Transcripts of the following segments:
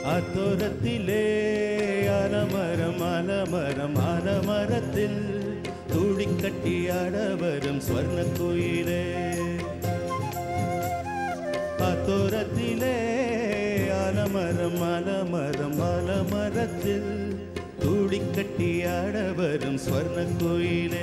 ஆத்தோரத்திலே ஆலமரம் ஆலமரம் ஆலமரத்தில் தூளி கட்டி ஆட வரும் ஸ்வர்ண கோயிலே. ஆத்தோரத்திலே ஆலமரம் ஆலமரம் ஆலமரத்தில் தூளி கட்டி ஆட வரும் ஸ்வர்ண கோயிலே.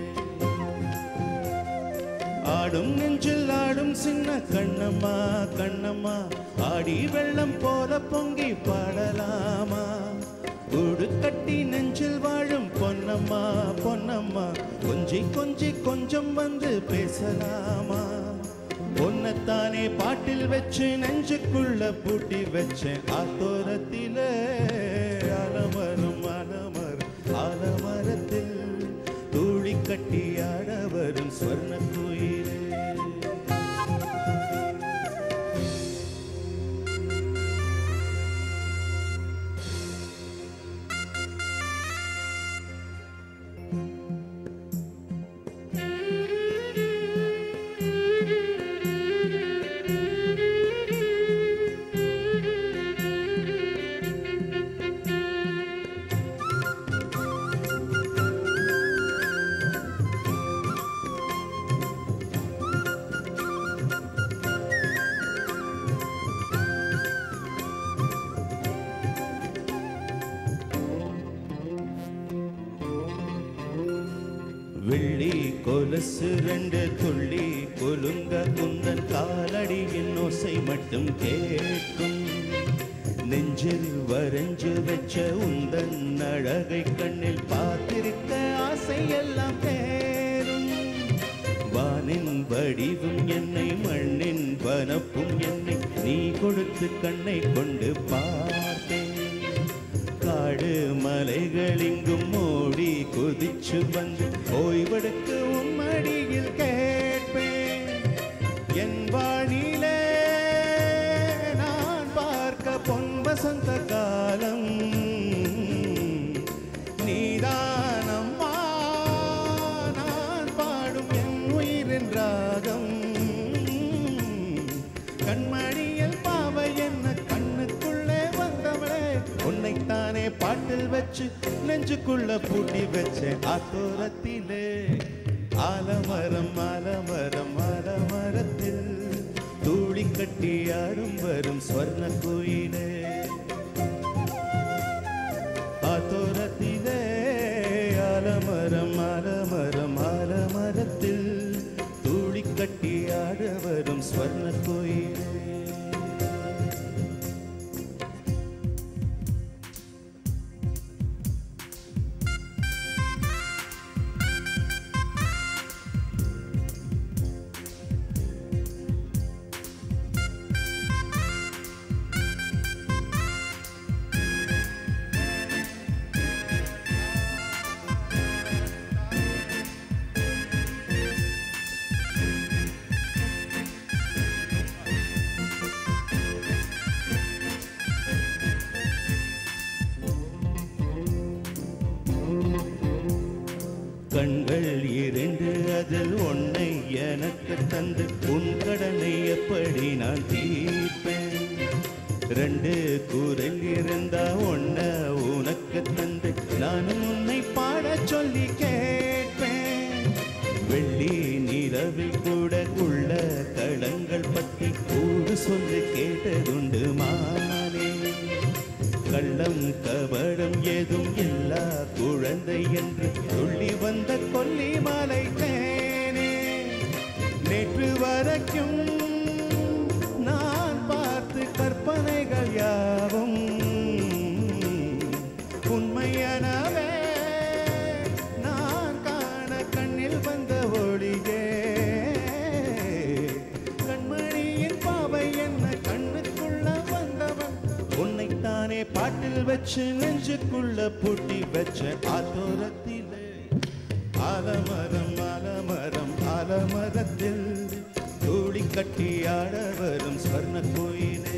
ஆடும் நெஞ்சில் ஆடும் சின்ன கண்ணம்மா கண்ணம்மா ஆடி வெள்ளம் போல பொங்கி பாடலாமா. கூடு கட்டி நெஞ்சில் வாழும் பொன்னம்மா பொன்னம்மா கொஞ்சி கொஞ்சி கொஞ்சம் வந்து பேசலாமா. பொன்னத்தானே பாட்டில் வச்சு நெஞ்சுக்குள்ள பூட்டி வச்சேன். ஆத்தோரத்திலே ஆலமரம் ஆலமரம் ஆலமரத்தில் தூளி கட்டி ஆட வரும் ஸ்வர்ண கோயிலே. வெள்ளி கொலுசு ரெண்டு துள்ளி கொலுங்க குந்தன் காலடியின் ஓசை மட்டும் கேட்கும். நெஞ்சில் வரைஞ்சு வச்ச உந்தன் அழகை கண்ணில் பார்த்திருக்க ஆசை எல்லாம் தேரும். வானின் வடிவும் என்னை மண்ணின் வனப்பும் என்னை நீ கொடுத்து கண்ணை கொண்டு பார்த்தேன். காடு மலைகள் இங்கும் ஓடி குதிச்சு வந்து ஓய்வெடுக்கு உம்மடியில் கேட்பேன். என் வானிலே நான் பார்க்க பொன் வசந்த காலம் நீதானம்மா. நான் பாடும் என் உயிரின் ராகம் கண்மணியில் பாவை என்ன கண்ணுக்குள்ளே வந்தவளே. உன்னைத்தானே பாட்டில் வச்சு நெஞ்சுக்குள்ள பூட்டி வச்சேன். ஆத்தோரத்திலே ஆலமரம் ஆலமரம் ஆலமரத்தில் தூளி கட்டி ஆடும் வரும் ஸ்வர்ண கோயிலே. ஆத்தோரத்திலே ஆலமரம் ஆலமரம் ஆலமரத்தில் தூளி கட்டி ஆட வரும் ஸ்வர்ண கோயிலே. கண்கள் இரண்டு அதில் ஒன்னை எனக்கு தந்து உன் கடனை எப்படி நான் தீர்ப்பேன். ரெண்டு குரல் இருந்தா ஒன்ன உனக்கு தந்து நானும் உன்னை பாட சொல்லி கேட்பேன். வெள்ளி நிலவில் கூட உள்ள களங்கள் பற்றி கூடு சொல்லி கேட்டதுண்டு மானே. கள்ளம் கபடம் ஏதும் எல்லா குழந்தை என்று சொல்லி வந்த கொல்லி மாலை தேனே. நேற்று வரைக்கும் நான் பார்த்து கற்பனைகள் யாவும் உண்மையானவே. நான் காண கண்ணில் வந்த ஒளியே கண்மணியின் பாவை என்ன கண்ணுக்குள்ள வந்தவன். உன்னைத்தானே பாட்டில் வச்சு நெஞ்சுக்குள்ள பூட்டி வச்ச. ஆத்தோரத்திலே ஆலமரம் ஆலமரம் ஆலமரத்தில் தூளி கட்டி ஆட வரும் ஸ்வர்ண கோயிலே.